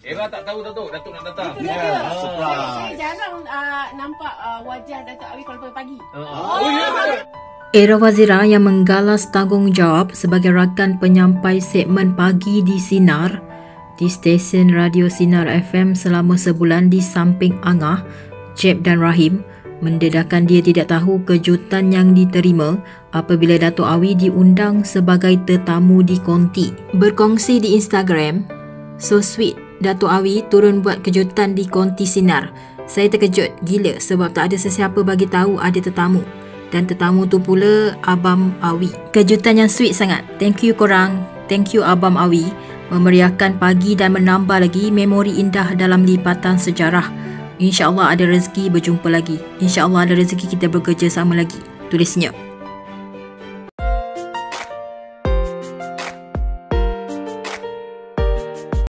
Era tak tahu Datuk nak datang. Itu dia. Saya jarang nampak wajah Datuk Awi kalau pagi. Oh ya. Era Fazira yang menggalas tanggungjawab sebagai rakan penyampai segmen pagi di Sinar di stesen radio Sinar FM selama sebulan di samping Angah, Jeb dan Rahim, mendedahkan dia tidak tahu kejutan yang diterima apabila Datuk Awi diundang sebagai tetamu di konti. Berkongsi di Instagram, "So sweet, Datuk Awi turun buat kejutan di konti Sinar. Saya terkejut gila sebab tak ada sesiapa bagi tahu ada tetamu. Dan tetamu tu pula Abang Awi. Kejutan yang sweet sangat. Thank you korang. Thank you Abang Awi. Memeriahkan pagi dan menambah lagi memori indah dalam lipatan sejarah. InsyaAllah ada rezeki berjumpa lagi. InsyaAllah ada rezeki kita bekerja sama lagi." Tulisnya.